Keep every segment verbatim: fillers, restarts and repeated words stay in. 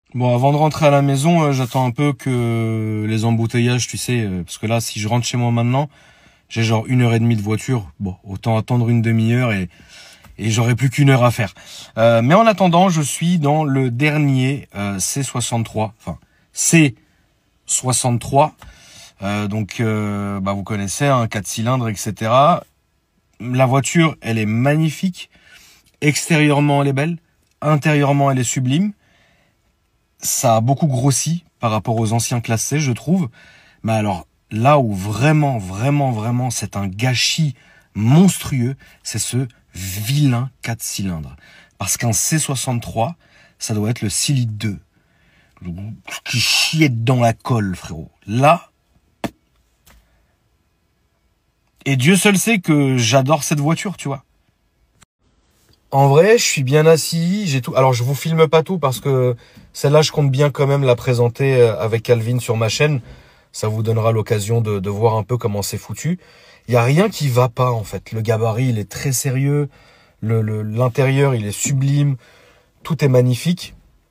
Bon, avant de rentrer à la maison, euh, j'attends un peu que les embouteillages, tu sais, euh, parce que là, si je rentre chez moi maintenant, j'ai genre une heure et demie de voiture. Bon, autant attendre une demi-heure et, et j'aurai plus qu'une heure à faire. Euh, mais en attendant, je suis dans le dernier euh, C soixante-trois, enfin C soixante-trois. Euh, donc, euh, bah, vous connaissez, un hein, quatre cylindres, et cetera. La voiture, elle est magnifique. Extérieurement, elle est belle. Intérieurement, elle est sublime. Ça a beaucoup grossi par rapport aux anciens classe C, je trouve. Mais alors, là où vraiment, vraiment, vraiment, c'est un gâchis monstrueux, c'est ce vilain quatre cylindres. Parce qu'un C soixante-trois, ça doit être le six litres deux. Qui chiait dans la colle, frérot. Là, et Dieu seul sait que j'adore cette voiture, tu vois. En vrai, je suis bien assis, j'ai tout. Alors, je vous filme pas tout parce que celle-là, je compte bien quand même la présenter avec Calvin sur ma chaîne. Ça vous donnera l'occasion de, de voir un peu comment c'est foutu. Il y a rien qui va pas, en fait. Le gabarit, il est très sérieux. Le, le, l'intérieur, il est sublime. Tout est magnifique.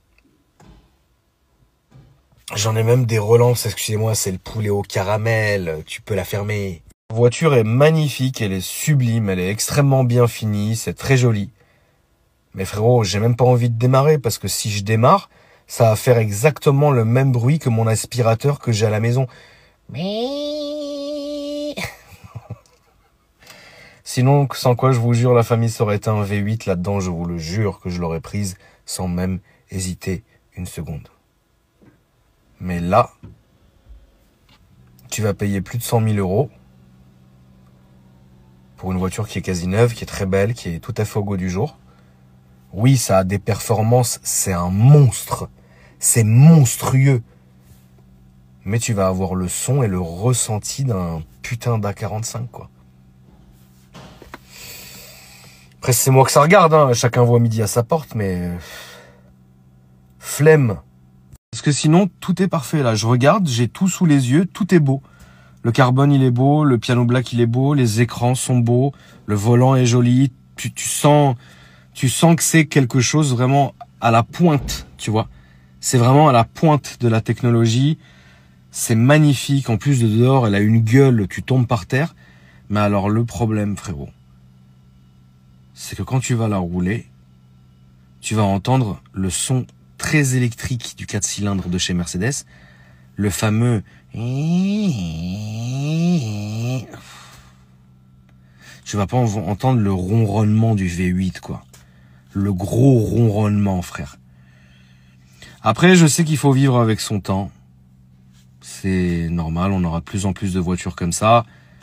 J'en ai même des relances. Excusez-moi, c'est le poulet au caramel. Tu peux la fermer. La voiture est magnifique, elle est sublime, elle est extrêmement bien finie, c'est très joli. Mais frérot, j'ai même pas envie de démarrer parce que si je démarre, ça va faire exactement le même bruit que mon aspirateur que j'ai à la maison. Sinon, sans quoi je vous jure, la famille, ça aurait été un V huit là-dedans, je vous le jure que je l'aurais prise sans même hésiter une seconde. Mais là, tu vas payer plus de cent mille euros pour une voiture qui est quasi neuve, qui est très belle, qui est tout à fait au goût du jour. Oui, ça a des performances, c'est un monstre. C'est monstrueux. Mais tu vas avoir le son et le ressenti d'un putain d'A quarante-cinq, quoi. Après, c'est moi que ça regarde, hein. Chacun voit midi à sa porte, mais... flemme. Parce que sinon, tout est parfait, là. Je regarde, j'ai tout sous les yeux, tout est beau. Le carbone, il est beau, le piano black, il est beau, les écrans sont beaux, le volant est joli. Tu, tu sens, tu sens que c'est quelque chose vraiment à la pointe, tu vois. C'est vraiment à la pointe de la technologie. C'est magnifique. En plus de dehors, elle a une gueule, tu tombes par terre. Mais alors, le problème, frérot, c'est que quand tu vas la rouler, tu vas entendre le son très électrique du quatre cylindres de chez Mercedes, le fameux... Tu vas pas entendre le ronronnement du V huit, quoi. Le gros ronronnement, frère. Après, je sais qu'il faut vivre avec son temps. C'est normal, on aura de plus en plus de voitures comme ça.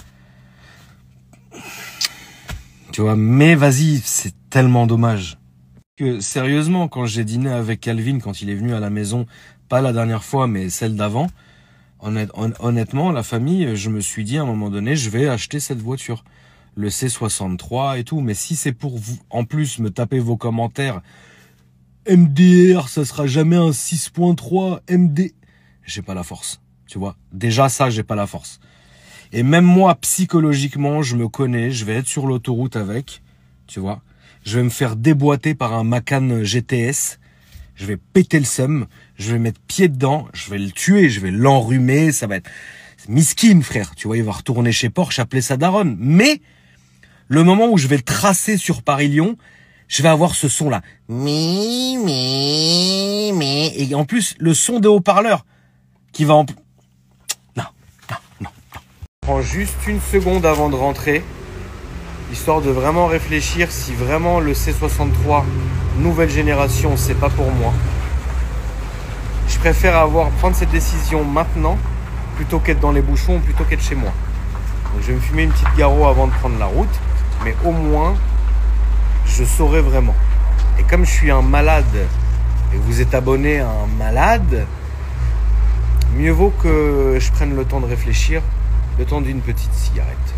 Tu vois, mais vas-y, c'est tellement dommage. Que sérieusement, quand j'ai dîné avec Calvin, quand il est venu à la maison, pas la dernière fois, mais celle d'avant, honnête, honnêtement, la famille, je me suis dit à un moment donné, je vais acheter cette voiture. Le C soixante-trois et tout, mais si c'est pour vous, en plus, me taper vos commentaires, M D R, ça sera jamais un six point trois, M D... J'ai pas la force, tu vois. Déjà ça, j'ai pas la force. Et même moi, psychologiquement, je me connais, je vais être sur l'autoroute avec, tu vois. Je vais me faire déboîter par un Macan G T S. Je vais péter le seum. Je vais mettre pied dedans. Je vais le tuer. Je vais l'enrhumer. Ça va être miskin, frère. Tu vois, il va retourner chez Porsche, appeler sa daronne. Mais le moment où je vais le tracer sur Paris-Lyon, je vais avoir ce son-là. Mi, mi, mi. Et en plus, le son des haut-parleurs qui va en... Non, non, non, non. Je prends juste une seconde avant de rentrer, histoire de vraiment réfléchir si vraiment le C soixante-trois nouvelle génération, c'est pas pour moi. Je préfère avoir prendre cette décision maintenant plutôt qu'être dans les bouchons, plutôt qu'être chez moi. Donc je vais me fumer une petite Garo avant de prendre la route, mais au moins je saurai vraiment. Et comme je suis un malade et vous êtes abonné à un malade, mieux vaut que je prenne le temps de réfléchir, le temps d'une petite cigarette.